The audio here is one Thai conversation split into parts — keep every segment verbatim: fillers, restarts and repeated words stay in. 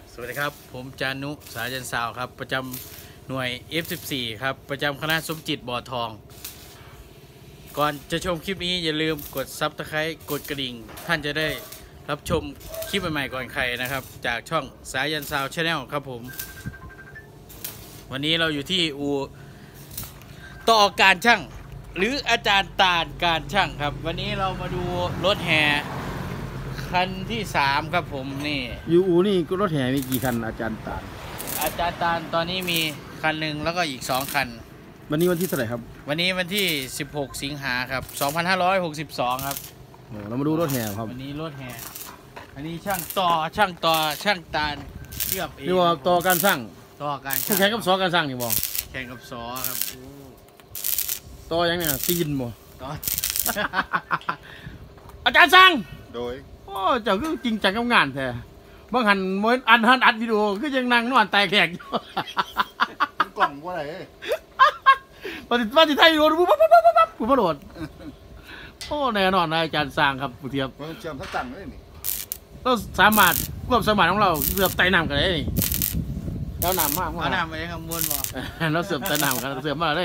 สวัสดีครับผมจานุสายันสาวครับประจำหน่วย เอฟ สิบสี่ ครับประจำคณะสมจิตบ่อทอง ก่อนจะชมคลิปนี้อย่าลืมกดซับสไครต์กดกระดิ่งท่านจะได้รับชมคลิปใหม่ๆก่อนใครนะครับจากช่องสายันสาวชาแนลครับผมวันนี้เราอยู่ที่อูต่อการช่างหรืออาจารย์ตาลการช่างครับวันนี้เรามาดูรถแห่คันที่สามครับผมนี่ยูอูนี่รถแห่มีกี่คันอาจารย์ตาลอาจารย์ตาลตอนนี้มีคันหนึ่งแล้วก็อีกสองคันวันนี้วันที่เท่าไหร่ครับวันนี้วันที่สิบหกสิงหาครับสองพันห้าร้อยหกสิบสองครับเรามาดูรถแห่ครับวันนี้รถแห่อันนี้ช่างต่อช่างต่อช่างตาลเชื่อมเองนี่ว่าต่อการสร้างต่อการแข่งกับซอการสร้างนี่บ่แข่งกับซอครับต่อยังไงตีนบ่ต่ออาจารย์สร้างโดยโอ้เจ้าคือจริงจังกับงานแท้บางหันเหมือนอันหันอัดวิดีโอคือยังนั่งนอนตายแขกอยู่กล่องว่าไรปฏิบัติไทยโดนปุ๊บปุ๊บปุ๊บปุ๊บปุ๊บปุ๊บโดดโอ้แน่นอนนะอาจารย์สร้างครับผู้เทียบเชื่อมทั้งจังเลยนี่เราสามารถควบสมานของเราเสือบไต่น้ำกันได้นี่แล้วน้ำมากเอาน้ำไปข้างบนบ่เราเสือบไต่น้ำกันเสือบมาได้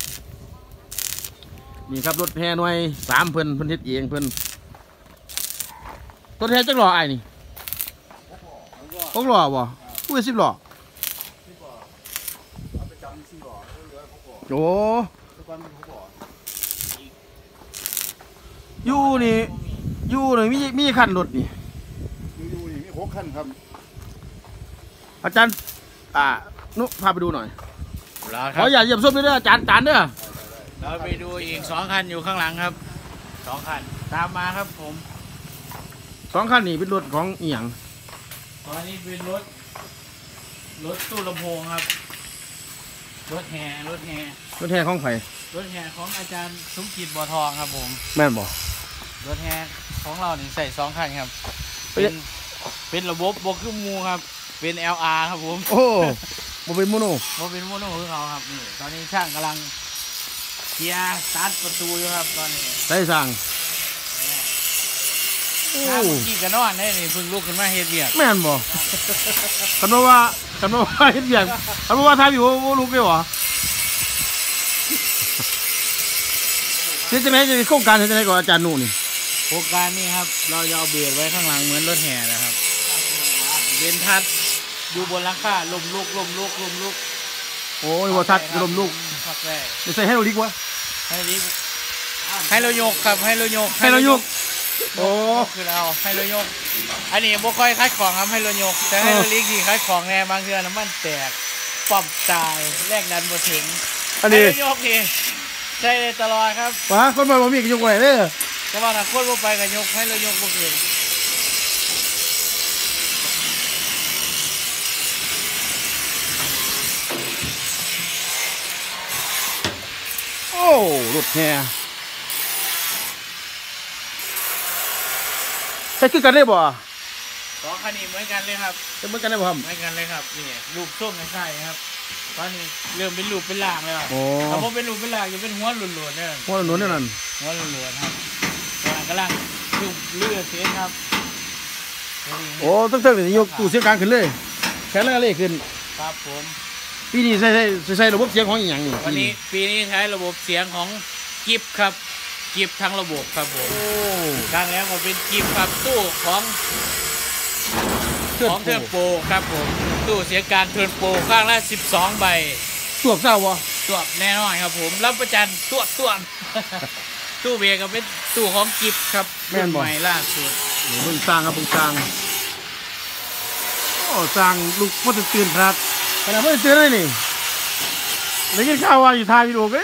นี่ครับรถแห่หน่วยสามเพิ่นเพิ่นเฮ็ดเองเพิ่นรถแห่จักรหล่อไอ้นี่หกหล่อบ่กูเป็นสิบหล่อโอ้ยูนี่ยูนี่มีมีคันรถนี่ยูนี่มีหกคันครับอาจารย์อ่านุพาไปดูหน่อยขออย่าเหยียบส้มด้วยอาจารย์ตานเด้อเราไปดูอีกสองคันอยู่ข้างหลังครับสองคันตามมาครับผมสองคันนี่เป็นรถของอีหยังตอนนี้เป็นรถรถตู้ลำโพงครับรถแห่รถแห่รถแห่ของไผ่รถแห่ของอาจารย์สมจิตบ่อทองครับผมแม่นบ่รถแห่ของเรานี่ใส่สองคันครับเป็นเป็นระบบบบขึ้นมูครับเป็น แอล อาร์ ครับผมโอ้บ่เป็นโมโนบ่เป็นโมโนคือเขาครับนี่ตอนนี้ช่างกำลังเกียร์สตาร์ทประตูอยู่ครับตอนนี้ได้สั่งถ้าเมื่อกี้กันนอนได้นี่เพิ่งลุกขึ้นมาเฮ็ดเบียกแม่นบ่กันว่ากันว่าเฮ็ดเบียกกันว่าทำอยู่ว่าลุกได้หรอเฮ็ดจะไหนจะมีโครงการเฮ็ดจะไหนก่อนอาจารย์หนูนี่โครงการนี้ครับเราจะเอาเบรกไว้ข้างหลังเหมือนรถแห่นะครับเบนทัดอยู่บนหลังคาลมลุกลมลุกลมลุกโอ้ยว่าทัดลมลุกจะใส่ให้เราลิกวะให้ลิกให้เราโยกครับให้เราโยกให้เราโยกโอ้คือเราให้เราโยกอันนี้บ่ค่อยคัดของครับให้เราโยกแต่ให้เราลิกที่คัดของแน่บางเทื่อน้ำมันแตกปั๊มตายแลกดันบ่ถึงอันนี้ให้เราโยกนี่ใช่เลยตลอดครับว้าคนมาบ่มีกันยกไว้เด้อแต่ว่าถ้าคนบ่ไปกันยกให้เราโยกบ่ขึ้นโอ้รถแห่ใช่คือกันได้บ่สองคันนี้เหมือนกันเลยครับเหมือนกันได้บ่ครับเหมือนกันเลยครับนี่รูปส้มใช่ครับตอนนี้เริ่มเป็นรูปเป็นล่างแล้วโอ้ถ้าผมเป็นรูปเป็นล่างจะเป็นหัวหลุดๆเนี่ยหัวหลุดๆนั่นหัวหลุดๆครับกำลังรูปเลือดเสียครับโอ้ตั้งแต่ยกตู้เสียงกลางขึ้นเลยแค่นั้นเลยขึ้นครับผมปีนี้ใส่ใส่ใส่ระบบเสียงของอีกอย่างนี่วันนี้ปีนี้ใช้ระบบเสียงของกิฟครับกิฟทั้งระบบครับผมกลางแล้วก็เป็นกิฟครับตู้ของของเทิร์นโปรครับผมตู้เสียงกลางเทิร์นโปรข้างละสิบสองใบตรวจเศร้าวะตรวจแน่นอนครับผมรับประกันตรวจตรวจตู้เบรกก็เป็นตู้ของกิฟครับแม่นบ่ใหม่ล่าสุดเพิ่งสร้างครับเพิ่งสร้างโอ้สร้างลูกพ่อจะตื่นครับขนาดพ่อจะตื่นเลยนี่ได้ยินข่าวว่าอยู่ทายวิดีโอกัน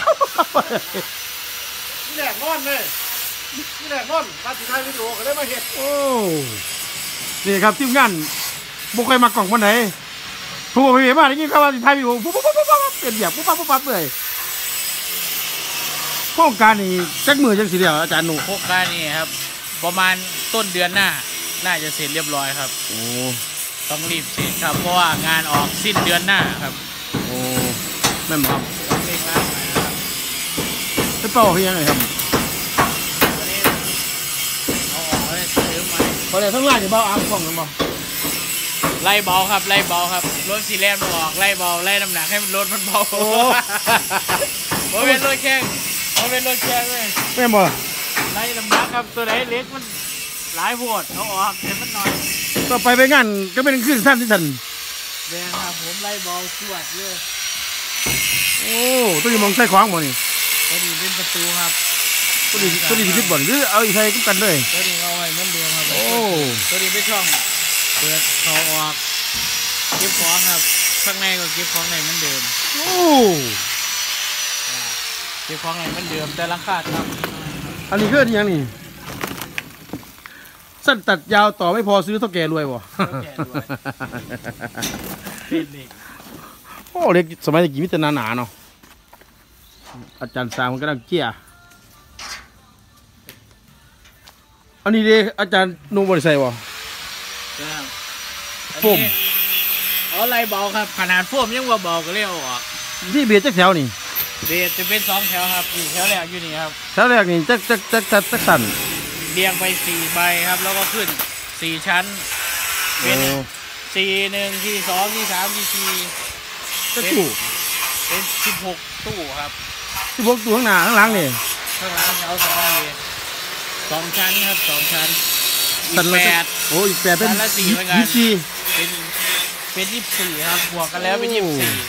นี่แหลกนอนเลยนี่แหลกนอนมาถ่ายวิดีโอก็ได้มาเห็นโอ้นี่ครับทีมงานบุกไปมากล่องวันไหนถูกไปเห็นมาได้ยินข่าวว่าถ่ายวิดีโอปุ๊บปุ๊บปุ๊บปุ๊บเป็นแบบปุ๊บปั๊บปุ๊บปั๊บเลยโครงการนี้จักมือจังสีเดียวอาจารย์หนูโครงการนี้ครับประมาณต้นเดือนหน้าน่าจะเสร็จเรียบร้อยครับโอ้ต้องรีบเสร็จครับเพราะว่างานออกสิ้นเดือนหน้าครับโอ้แม่นครับต้องเร่งรัดหน่อยครับจะเป่าเฮียงไงครับวันนี้เอาออกเลยซื้อใหม่พอเดี๋ยวทั้งหลายจะเบาอ้างของกันบ่ไล่เบาครับไล่เบาครับรถสีแลนมันออกไล่เบาไล่น้ำหนักให้มันรถมันเบาโอ้โหเป็นรถแข่งเขาเป็นรถแข่งเลยแม่นบ่ไล่น้ำหนักครับตัวไหนเล็กมันหลายโพดเขาออกเห็นมันหน่อยต่อไปไปงานก็เป็นขึ้นสั้นที่สันแดงครับผมไล่เบาสวดเลยโอ้ตัวนี้มองใส่ขวางบ่นี่ตัวนี้เป็นประตูครับตัวนี้ตัวนี้สิบบ่หรือเอาอีกใส่กันเลยตัวนี้เอาไว้เหมือนเดิมครับโอ้ตัวนี้เป็นช่องเปิดเขาออกเก็บของครับข้างในก็เก็บของในเหมือนเดิมโอ้เก็บของในเหมือนเดิมแต่ราคาครับอันนี้คืออันยังนี่สั้นตัดยาวต่อไม่พอซื้อเท่าแก่รวยบ่แก่ด้วยเป็นเหล็กโอ้เล็กสมัยตะกี้มิตรหนาๆเนาะอาจารย์สามมันก็ดังเจี้ยอันนี้เด้อาจารย์นุ่งบริใส่บ่ครับโฟมเอาไล่เบาครับขนาดโฟมยังว่าเบาก็เรียกออกที่เบียดจักแถวนี่เบสจะเป็นสองแถวครับอีกแถวแรกอยู่นี่ครับแถวแรกนี่จักจักจักจักจักสั่นเรียงไปสี่ใบครับแล้วก็ขึ้นสี่ชั้นเป็นโอ้สี่หนึ่งที่สองที่สามที่สี่จักตู้เป็นสิบหกตู้ครับที่พวกตู้ข้างหน้าข้างหลังนี่ข้างหล่างแถวสองเลยสองชั้นครับสองชั้นอีสั่นกละแปจักดโอ้อีกแปดเป็นสั่นละสี่เหมือนกันยี่สิบสี่เป็นเป็นยี่สิบสี่ครับบวกกันแล้วเป็นโอ้ยี่สิบสี่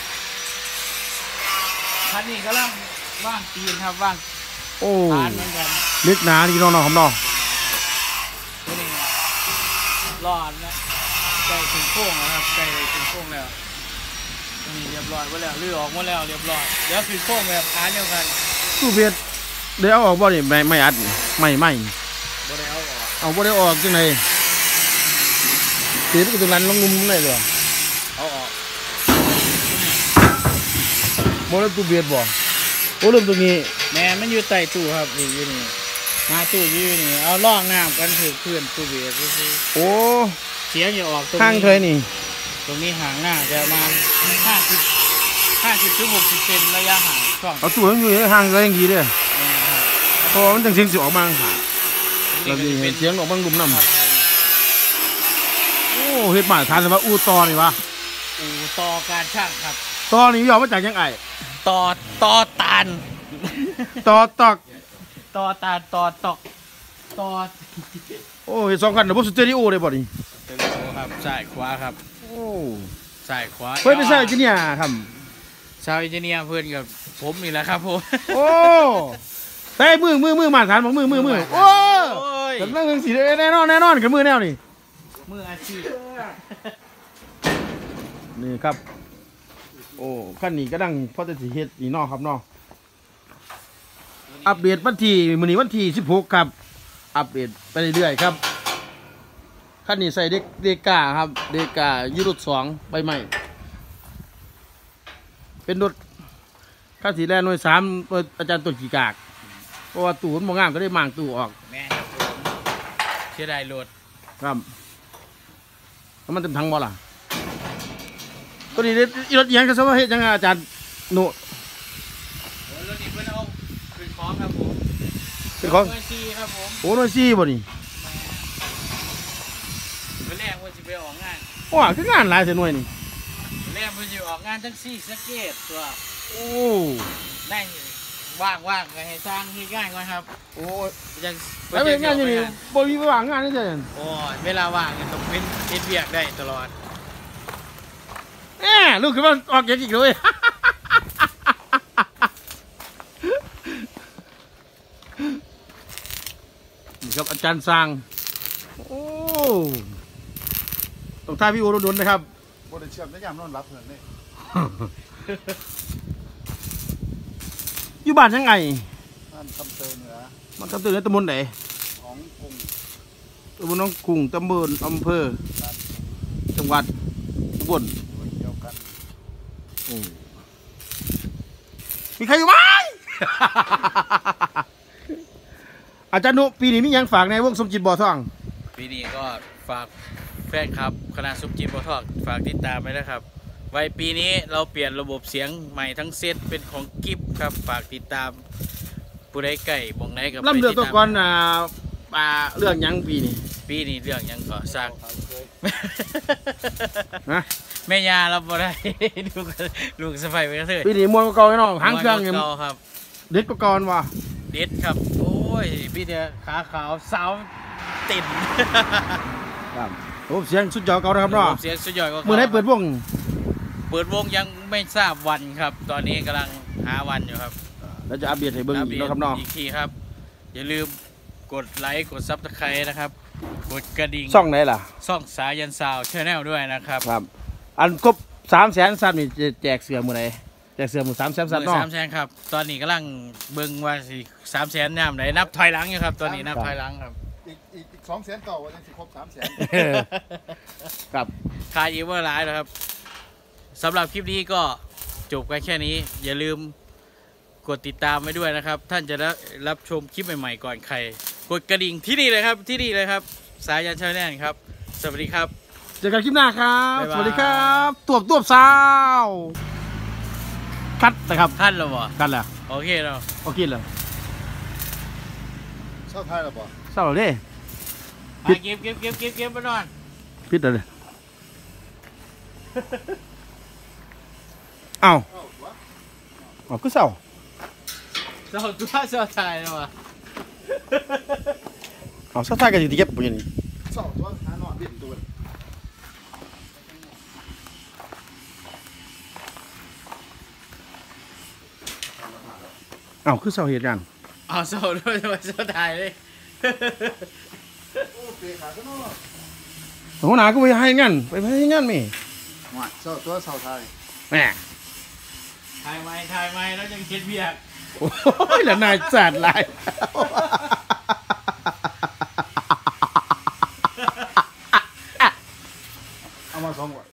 คันนี้ก็ล่างว่างตีนครับว่างโอ้ทานเหมือนกันเล็กหนาดีเน้องๆครับเนาะตัวนี้รอดนะใกล้ถึงโค้งแล้วครับใกล้ถึงโค้งแล้วตัวนี้เรียบร้อยหมดแล้วลื้อออกหมดแล้วเรียบร้อยเดี๋ยวถึงโค้งแบบทานเดียวกันตู้เบียดเดี๋ยวเอาออกบ่นี่ไม่ไม่อัดไม่ไม่บ่ได้เอาออกเอาบ่ได้ออกจังได๋เสียไปตรงนั้นลงงุมเลยเหรอเอาออกบ่ได้ตู้เบียดบ่โอ้เริ่มตรงนี้แม่มันอยู่ใต้ตู้ครับนี่อยู่นี่มาตู้อยู่นี่เอาล่องน้ำกันถือเพื่อนตู้เบียร์ซื้อโอ้เสียงอย่าออกตรงข้างนี้เทยนี่ตรงนี้ห่างหน้าจะประมาณห้าสิบห้าสิบถึงหกสิบเซนระยะห่างช่องเอาตู้ให้อยู่ห่างกันอย่างดีเด้อนี่ครับเพราะว่ามันจังเสียงสิออกมาห่างตรงแล้วนี้ก็นี่จะเป็นเสียงออกมาลุมน้ครับำโอ้เฮ็ดมาทานสำหรับอูตอนี่วะอู่ต่อการช่างครับตอนี่ย่อมาจากหยังไงต่อต่อตานตอตอกต่อตานต่อตอกต่อโอ้เฮ็ดสองคันระบบสเตอริโอเลยบ่นี่เต็มโตครับซ้ายขวาครับโอ้ซ้ายขวาเพิ่นเป็นสายจิเนียร์ครับชาวอินเจเนียร์เพื่อนกับผมนี่แหละครับผมโอ้ใส่มือมือมือมาทานบอกมือมือมือโอ้โอ้ยกำลังสีแน่นอนแน่นอนกับมือแนวนี่มืออาชีพนี่ครับ โอ้ขั้นนี้ก็ดังพอจะสิเฮ็ดนี่เนอครับเนออัปเดตวันที่มื้อนี้วันที่สิบหกครับ อัปเดตไปเรื่อยๆครับขั้นนี้ใส่เด็กเดกาครับ เดกายูรุดสองใบใหม่เป็นรถขั้นสีแรกหน่วยสามหน่วยอาจารย์ต้นกี่กากเพราะว่าตู้มันบ่งามก็ได้มางตู้ออกแม่ครับผมเสียดายรถครับแล้วมันเต็มทั้งบ่ล่ะตัวนี้ได้อีรถเอียงก็สมว่าเฮ็ดยังไงอาจารย์หนูโอ้รถนี้เพื่อนเอาเป็นของครับผมเป็นของหน่วยซีครับผมโอ้หน่วยซี่บ่นี่เพื่อนแรกเพื่อนจะไปออกงานว้าคืองานหลายเสียหน่วยนี่เพื่อนแรกเพื่อนจะออกงานทั้งซี่สะเก็ตตัวโอ้ได้ว่างว่างๆก็ให้สร้างที่ง่ายก่อนครับโอ้ยยังแล้วเป็นงานอยู่นี่บ่มีว่างงานนี่เด้อโอ้ยเวลาว่างเนี่ยต้องเป็นเฮ็ดเวียกได้ตลอดแหมลูกขึ้นมาออกเก็บอีกเลย นี่ครับอาจารย์สร้างโอ้ต้องท่าพี่โอโดนๆนะครับบ่ได้เชื่อมได้ยามนอนรับเพิ่นเลยอยู่บ้านยังไงนั่นคำเตยเหนือมันตำบลไหนตำบลไหนของกรุงตำบลหน้องกรุงตำบลอำเภอการจังหวัดอุบลเดียวกันโอ้มีใครอยู่ไหม อาจารย์นุปีนี้มีหยังฝากในวงสมจิตบ่อทองปีนี้ก็ฝากแฟนครับคณะซุปจีบอทอกฝากติดตามไว้นะครับ ไว้ปีนี้เราเปลี่ยนระบบเสียงใหม่ทั้งเซตเป็นของกิฟต์ครับฝากติดตามผู้ใดไก่บงไหนกับลำเดือดตัวก่อนอ่าอ่าเรื่องหยังปีนี่ปีนี้เรื่องหยังก็สร้างนะแม่ยาเราบ่ได้ ลูกลูกสะใภ้ไปกระเทยปีนี้มวนเก่าๆแน่นอนหางเครื่องเนี่ยเก่าครับเด็ดกว่าก่อนว่ะเด็ดครับ โอ้ยพี่เดียขาขาวสาวติดครับโอ้เสียงสุดยอดเก่านะครับเนาะเสียงสุดยอดกว่าเมื่อไหร่เปิดวงเปิดวงยังไม่ทราบวันครับ ตอนนี้กำลังหาวันอยู่ครับเราจะอัปเดตให้เบิ่งอีกเนาะครับเนาะอีกทีครับ อย่าลืมกดไลค์กดซับสไครต์นะครับกดกระดิ่งช่องไหนล่ะช่องสายันซาวชแนลด้วยนะครับครับ อันครบสามแสนซับนี่จะแจกเสือมือไหนแจกเสือมือสามแสนซับมือเนาะสามแสนครับ ตอนนี้กำลังเบิ่งว่าสิสามแสนย่ามไหนนับถอยหลังอยู่ครับ ตอนนี้นับถอยหลังครับอีกอีกอีกสองแสนเก่าวันนี้สิครบสามแสนเออครับคาอีเวอร์ไลน์นะครับสำหรับคลิปนี้ก็จบกันแค่นี้ อย่าลืมกดติดตามไว้ด้วยนะครับ ท่านจะได้รับชมคลิปใหม่ๆก่อนใคร กดกระดิ่งที่นี่เลยครับที่นี่เลยครับ สายันชาแนลครับ สวัสดีครับเจอกันคลิปหน้าครับบ๊ายบายสวัสดีครับตวบตวบสาวคัดนะครับท่านเหรอวะกันแล้วโอเคเราโอเคเลยเช่าไทยหรอปะเศร้าเลยไปเก็บเก็บเก็บเก็บเก็บไปนอนพิษเลยเอ้าเอ้าวะเอ้าก็เศร้าเจ้าตัวเจ้าชายแล้ววะเอ้าเศร้าท้ายกันสิที่เก็บปุ๋ยนี่เศร้าตัวหานอนดิ้นตัวเอ้าคือเศร้าเหตุการณ์เอาเจ้าด้วยเจ้าชายเลยโอ้เปขาก็นอนหัวหน้าก็ไปให้งานไปให้งานมี่ว่าเศร้าตัวเศร้าไทยแหมถ่ายไม้ถ่ายไม้แล้วยังคิดเบียกโอ้ยแล้วนายจัดลาย